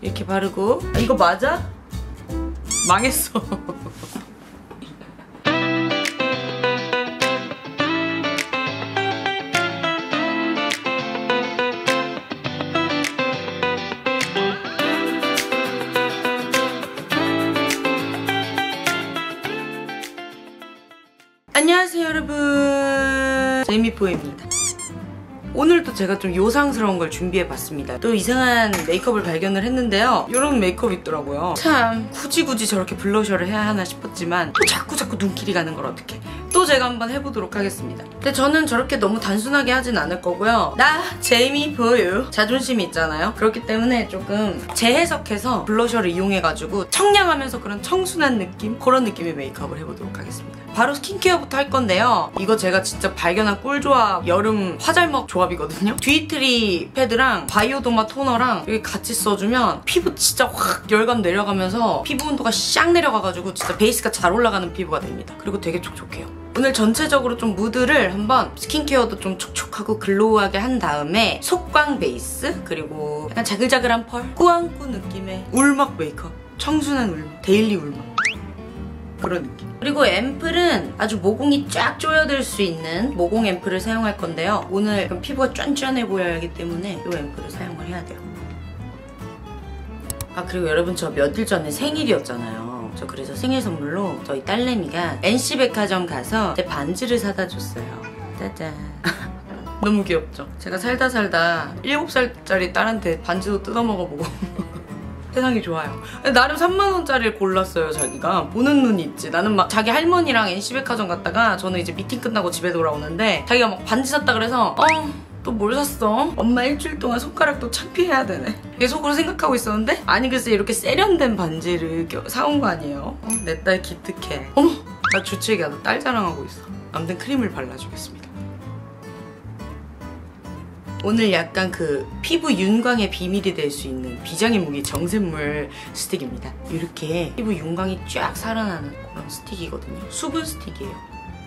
이렇게 바르고. 아, 이거 맞아? 망했어. 안녕하세요 여러분, 제이미포입니다. 오늘도 제가 좀 요상스러운 걸 준비해봤습니다. 또 이상한 메이크업을 발견을 했는데요. 이런 메이크업이 있더라고요. 참 굳이 저렇게 블러셔를 해야 하나 싶었지만 또 자꾸 눈길이 가는 걸 어떡해. 또 제가 한번 해보도록 하겠습니다. 근데 저는 저렇게 너무 단순하게 하진 않을 거고요. 나 제이미포유 자존심이 있잖아요. 그렇기 때문에 조금 재해석해서 블러셔를 이용해가지고 청량하면서 그런 청순한 느낌? 그런 느낌의 메이크업을 해보도록 하겠습니다. 바로 스킨케어부터 할 건데요. 이거 제가 진짜 발견한 꿀조합, 여름 화잘먹 조합이거든요. 듀이트리 패드랑 바이오도마 토너랑 이렇게 같이 써주면 피부 진짜 확 열감 내려가면서 피부 온도가 샥 내려가가지고 진짜 베이스가 잘 올라가는 피부가 됩니다. 그리고 되게 촉촉해요. 오늘 전체적으로 좀 무드를 한번 스킨케어도 좀 촉촉하고 글로우하게 한 다음에 속광 베이스, 그리고 약간 자글자글한 펄, 꾸안꾸 느낌의 울먹 메이크업, 청순한 울먹, 데일리 울먹, 그런 느낌. 그리고 앰플은 아주 모공이 쫙 조여들 수 있는 모공 앰플을 사용할 건데요. 오늘 피부가 쫀쫀해 보여야 하기 때문에 이 앰플을 사용을 해야 돼요. 아, 그리고 여러분, 저 며칠 전에 생일이었잖아요. 저 그래서 생일 선물로 저희 딸내미가 NC백화점 가서 제 반지를 사다 줬어요. 짜잔. 너무 귀엽죠? 제가 살다 7살짜리 딸한테 반지도 뜯어먹어보고 세상이 좋아요. 나름 3만원짜리를 골랐어요. 자기가 보는 눈이 있지. 나는 막 자기 할머니랑 NC백화점 갔다가 저는 이제 미팅 끝나고 집에 돌아오는데 자기가 막 반지 샀다 그래서 또 뭘 샀어? 엄마 일주일 동안 손가락도 창피해야 되네. 이게 속으로 생각하고 있었는데 아니 글쎄 이렇게 세련된 반지를 사온 거 아니에요. 내 딸 기특해. 어머, 나 주책이야. 나 딸 자랑하고 있어. 아무튼 크림을 발라주겠습니다. 오늘 약간 그 피부 윤광의 비밀이 될 수 있는 비장의 무기 정샘물 스틱입니다. 이렇게 피부 윤광이 쫙 살아나는 그런 스틱이거든요. 수분 스틱이에요.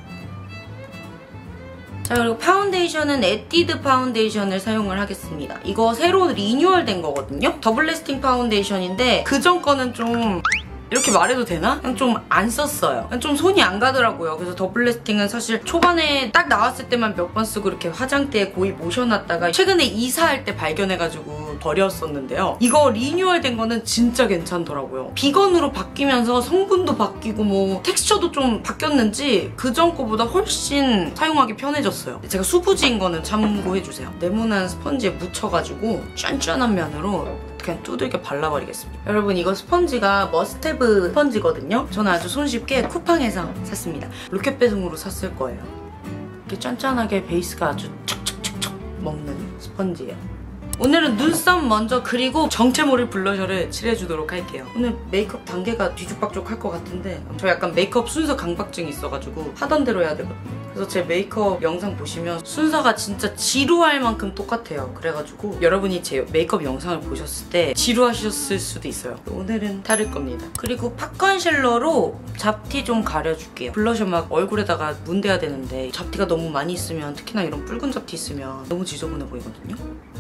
자, 그리고 파운데이션은 에뛰드 파운데이션을 사용을 하겠습니다. 이거 새로 리뉴얼된 거거든요. 더블 래스팅 파운데이션인데 그전 거는 좀 이렇게 말해도 되나? 그냥 좀 안 썼어요. 그냥 좀 손이 안 가더라고요. 그래서 더블 래스팅은 사실 초반에 딱 나왔을 때만 몇 번 쓰고 이렇게 화장대에 고이 모셔놨다가 최근에 이사할 때 발견해가지고 버렸었는데요. 이거 리뉴얼된 거는 진짜 괜찮더라고요. 비건으로 바뀌면서 성분도 바뀌고 뭐 텍스처도 좀 바뀌었는지 그전 거보다 훨씬 사용하기 편해졌어요. 제가 수부지인 거는 참고해주세요. 네모난 스펀지에 묻혀가지고 쫀쫀한 면으로 그냥 두들겨 발라버리겠습니다. 여러분, 이거 스펀지가 머스테브 스펀지거든요. 저는 아주 손쉽게 쿠팡에서 샀습니다. 로켓 배송으로 샀을 거예요. 이렇게 쫀쫀하게 베이스가 아주 척척척척 먹는 스펀지예요. 오늘은 눈썹 먼저 그리고 정체 모를 블러셔를 칠해주도록 할게요. 오늘 메이크업 단계가 뒤죽박죽 할 것 같은데 저 약간 메이크업 순서 강박증이 있어가지고 하던 대로 해야 되거든요. 그래서 제 메이크업 영상 보시면 순서가 진짜 지루할 만큼 똑같아요. 그래가지고 여러분이 제 메이크업 영상을 보셨을 때 지루하셨을 수도 있어요. 오늘은 다를 겁니다. 그리고 팝 컨실러로 잡티 좀 가려줄게요. 블러셔 막 얼굴에다가 문대야 되는데 잡티가 너무 많이 있으면, 특히나 이런 붉은 잡티 있으면 너무 지저분해 보이거든요.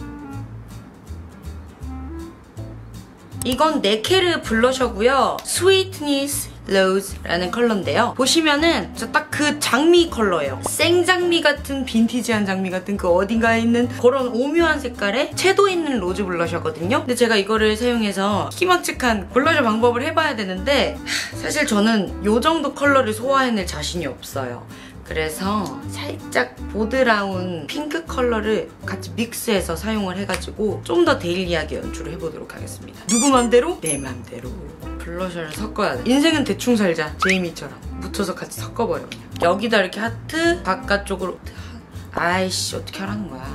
이건 네케르 블러셔고요. 스위트니스 로즈라는 컬러인데요. 보시면은 딱 그 장미 컬러예요. 생장미 같은, 빈티지한 장미 같은 그 어딘가에 있는 그런 오묘한 색깔의 채도 있는 로즈 블러셔거든요. 근데 제가 이거를 사용해서 희망측한 블러셔 방법을 해봐야 되는데 사실 저는 이 정도 컬러를 소화해낼 자신이 없어요. 그래서 살짝 보드라운 핑크 컬러를 같이 믹스해서 사용을 해가지고 좀 더 데일리하게 연출을 해보도록 하겠습니다. 누구 맘대로? 내 맘대로. 블러셔를 섞어야 돼. 인생은 대충 살자. 제이미처럼 묻혀서 같이 섞어버려. 그냥 여기다 이렇게 하트, 바깥쪽으로 아이씨 어떻게 하라는 거야.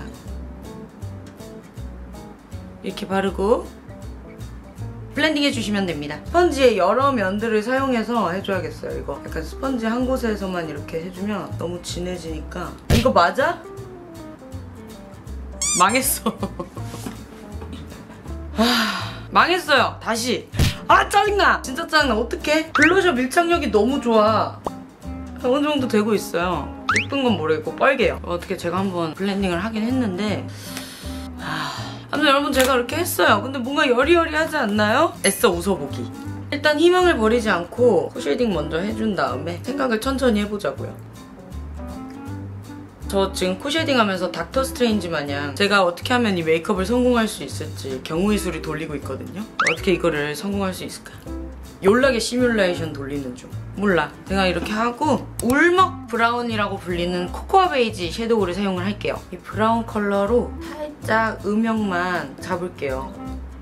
이렇게 바르고 블렌딩 해주시면 됩니다. 스펀지의 여러 면들을 사용해서 해줘야겠어요. 이거 약간 스펀지 한 곳에서만 이렇게 해주면 너무 진해지니까. 이거 맞아? 망했어. 망했어요. 다시. 짜증나. 진짜 짜증나. 어떡해? 블러셔 밀착력이 너무 좋아. 어느 정도 되고 있어요. 예쁜 건 모르겠고 뻘개요. 어떻게 제가 한번 블렌딩을 하긴 했는데 아무튼 여러분 제가 이렇게 했어요. 근데 뭔가 여리여리하지 않나요? 애써 웃어보기. 일단 희망을 버리지 않고 코 쉐이딩 먼저 해준 다음에 생각을 천천히 해보자고요. 저 지금 코 쉐이딩 하면서 닥터 스트레인지 마냥 제가 어떻게 하면 이 메이크업을 성공할 수 있을지 경우의 수를 돌리고 있거든요. 어떻게 이거를 성공할 수 있을까? 연락에 시뮬레이션 돌리는 중. 몰라. 제가 이렇게 하고 울먹 브라운이라고 불리는 코코아 베이지 섀도우를 사용을 할게요. 이 브라운 컬러로 살짝 음영만 잡을게요.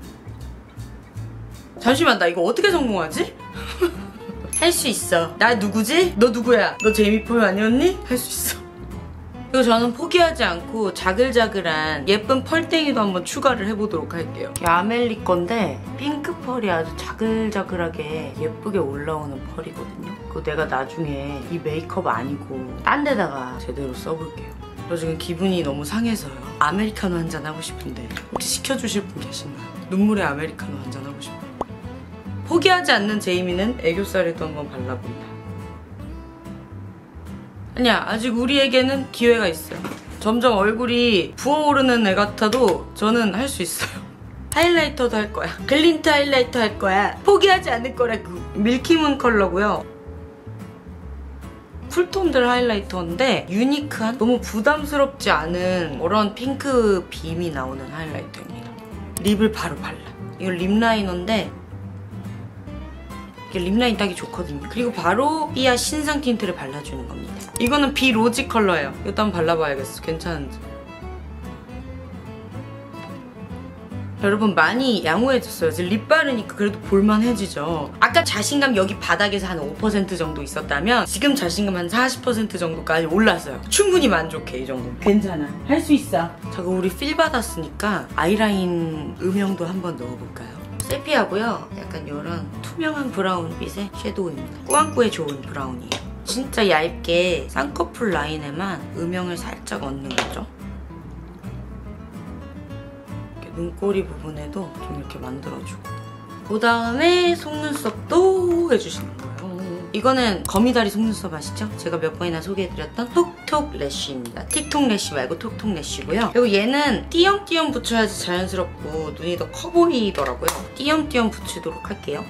잠시만, 나 이거 어떻게 성공하지? 할 수 있어. 나 누구지? 너 누구야? 너 제이미포유 아니었니? 할 수 있어. 그리고 저는 포기하지 않고 자글자글한 예쁜 펄땡이도 한번 추가를 해보도록 할게요. 이게 아멜리 건데 핑크 펄이 아주 자글자글하게 예쁘게 올라오는 펄이거든요. 그거 내가 나중에 이 메이크업 아니고 딴 데다가 제대로 써볼게요. 저 지금 기분이 너무 상해서요. 아메리카노 한잔 하고 싶은데 혹시 시켜주실 분 계신가요? 눈물의 아메리카노 한잔 하고 싶어요. 포기하지 않는 제이미는 애교살에도 한번 발라본다. 아니야, 아직 우리에게는 기회가 있어요. 점점 얼굴이 부어오르는 애 같아도 저는 할 수 있어요. 하이라이터도 할 거야. 글린트 하이라이터 할 거야. 포기하지 않을 거라고. 밀키문 컬러고요. 쿨톤들 하이라이터인데 유니크한, 너무 부담스럽지 않은 그런 핑크 빔이 나오는 하이라이터입니다. 립을 바로 발라. 이거 립 라이너인데 이게 립라인 따기 좋거든요. 그리고 바로 삐아 신상 틴트를 발라주는 겁니다. 이거는 비 로지 컬러예요. 이것도 한번 발라봐야겠어. 괜찮은지. 여러분 많이 양호해졌어요. 이제 립 바르니까 그래도 볼만해지죠. 아까 자신감 여기 바닥에서 한 5% 정도 있었다면 지금 자신감 한 40% 정도까지 올랐어요. 충분히 만족해, 이 정도. 괜찮아. 할 수 있어. 자, 그럼 우리 필 받았으니까 아이라인 음영도 한번 넣어볼까요? 세피하고요. 약간 이런 투명한 브라운빛의 섀도우입니다. 꾸안꾸에 좋은 브라운이에요. 진짜 얇게 쌍꺼풀 라인에만 음영을 살짝 얹는 거죠. 이렇게 눈꼬리 부분에도 좀 이렇게 만들어주고. 그 다음에 속눈썹도 해주시는 거예요. 이거는 거미다리 속눈썹 아시죠? 제가 몇 번이나 소개해드렸던 톡톡 래쉬입니다. 틱톡 래쉬 말고 톡톡 래쉬고요. 그리고 얘는 띄엄띄엄 붙여야지 자연스럽고 눈이 더 커 보이더라고요. 띄엄띄엄 붙이도록 할게요.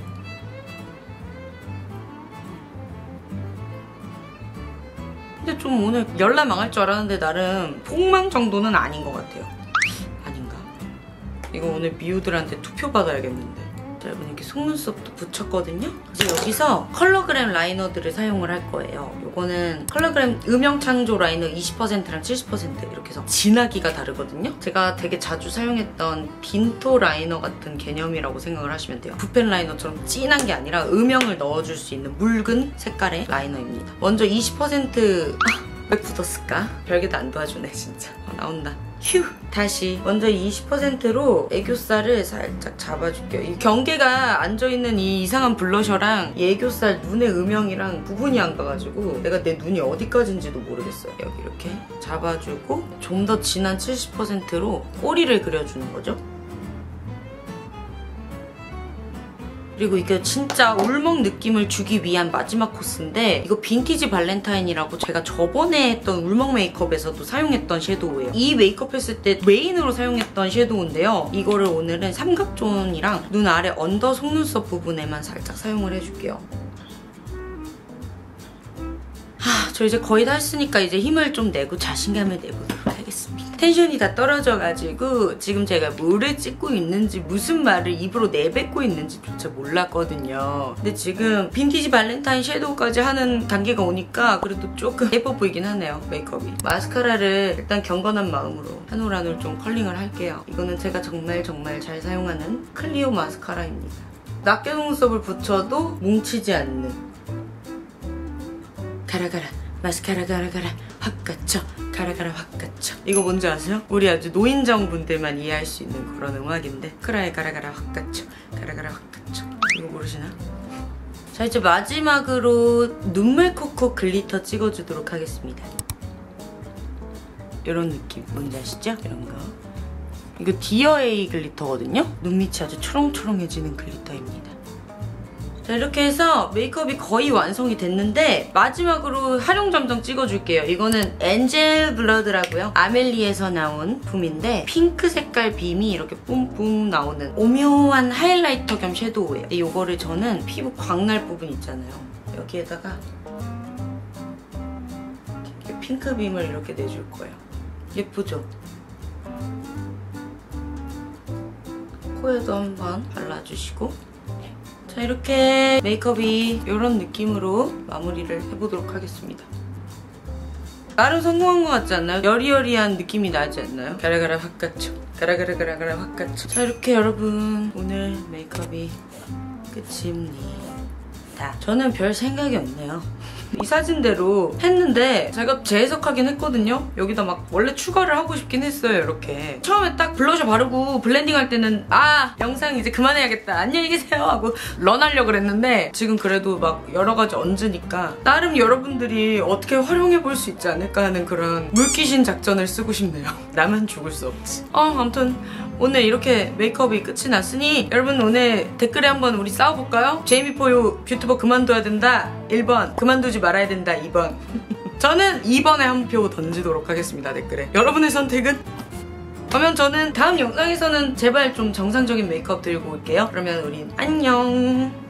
근데 좀 오늘 열나 망할 줄 알았는데 나름 폭망 정도는 아닌 것 같아요. 아닌가? 이거 오늘 미우들한테 투표 받아야겠는데. 자, 여러분 이렇게 속눈썹도 붙였거든요. 이제 여기서 컬러그램 라이너들을 사용을 할 거예요. 요거는 컬러그램 음영 창조 라이너 20%랑 70% 이렇게 해서 진하기가 다르거든요. 제가 되게 자주 사용했던 빈토 라이너 같은 개념이라고 생각을 하시면 돼요. 붓펜 라이너처럼 진한 게 아니라 음영을 넣어줄 수 있는 묽은 색깔의 라이너입니다. 먼저 20% 왜 굳었을까? 별게도 안 도와주네 진짜. 나온다. 휴! 다시 먼저 20%로 애교살을 살짝 잡아줄게요. 이 경계가 앉아있는 이 이상한 블러셔랑 이 애교살 눈의 음영이랑 구분이 안 가가지고 내가 내 눈이 어디까지인지도 모르겠어요. 여기 이렇게 잡아주고 좀 더 진한 70%로 꼬리를 그려주는 거죠. 그리고 이게 진짜 울먹 느낌을 주기 위한 마지막 코스인데 이거 빈티지 발렌타인이라고 제가 저번에 했던 울먹 메이크업에서도 사용했던 섀도우예요. 이 메이크업 했을 때 메인으로 사용했던 섀도우인데요. 이거를 오늘은 삼각존이랑 눈 아래 언더 속눈썹 부분에만 살짝 사용을 해줄게요. 저 이제 거의 다 했으니까 이제 힘을 좀 내고 자신감을 내보도록 하겠습니다. 텐션이 다 떨어져가지고 지금 제가 뭐를 찍고 있는지 무슨 말을 입으로 내뱉고 있는지조차 몰랐거든요. 근데 지금 빈티지 발렌타인 섀도우까지 하는 단계가 오니까 그래도 조금 예뻐 보이긴 하네요, 메이크업이. 마스카라를 일단 경건한 마음으로 한 올 한 올 좀 컬링을 할게요. 이거는 제가 정말 잘 사용하는 클리오 마스카라입니다. 낱개 속눈썹을 붙여도 뭉치지 않는 가라가라 마스카라 가라가라 확 갇혀 가라가라 확 갇혀. 이거 뭔지 아세요? 우리 아주 노인정 분들만 이해할 수 있는 그런 음악인데 크라에 가라가라 확 갇혀 가라가라 확 갇혀. 이거 모르시나? 자, 이제 마지막으로 눈물 코코 글리터 찍어주도록 하겠습니다. 이런 느낌 뭔지 아시죠? 이런 거. 이거 디어 A 글리터거든요? 눈밑이 아주 초롱초롱해지는 글리터입니다. 자, 이렇게 해서 메이크업이 거의 완성이 됐는데 마지막으로 활용 점정 찍어줄게요. 이거는 엔젤 블러드라고요. 아멜리에서 나온 붐인데 핑크 색깔 빔이 이렇게 뿜뿜 나오는 오묘한 하이라이터 겸 섀도우예요. 근데 이거를 저는 피부 광날 부분 있잖아요. 여기에다가 이렇게 핑크 빔을 이렇게 내줄 거예요. 예쁘죠? 코에도 한번 발라주시고, 자, 이렇게 메이크업이 이런 느낌으로 마무리를 해보도록 하겠습니다. 나름 성공한 것 같지 않나요? 여리여리한 느낌이 나지 않나요? 가라가라 확 갔죠. 가라가라가라가라 확 갔죠. 자, 이렇게 여러분 오늘 메이크업이 끝입니다. 저는 별 생각이 없네요. 이 사진대로 했는데 제가 재해석하긴 했거든요. 여기다 막 원래 추가를 하고 싶긴 했어요. 이렇게 처음에 딱 블러셔 바르고 블렌딩 할 때는 아, 영상 이제 그만해야겠다, 안녕히 계세요 하고 런하려고 그랬는데 지금 그래도 막 여러 가지 얹으니까 나름 여러분들이 어떻게 활용해 볼 수 있지 않을까 하는 그런 물귀신 작전을 쓰고 싶네요. 나만 죽을 수 없지. 아무튼 오늘 이렇게 메이크업이 끝이 났으니 여러분 오늘 댓글에 한번 우리 싸워볼까요? 제이미포유 뷰튜버 그만둬야 된다 1번, 그만두지 말아야 된다 2번. 저는 2번에 한 표 던지도록 하겠습니다. 댓글에 여러분의 선택은? 그러면 저는 다음 영상에서는 제발 좀 정상적인 메이크업 들고 올게요. 그러면 우린 안녕.